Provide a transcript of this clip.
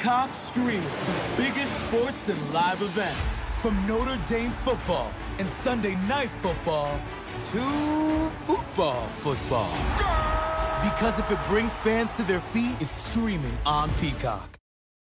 Peacock streaming the biggest sports and live events. From Notre Dame football and Sunday night football to football. Because if it brings fans to their feet, it's streaming on Peacock.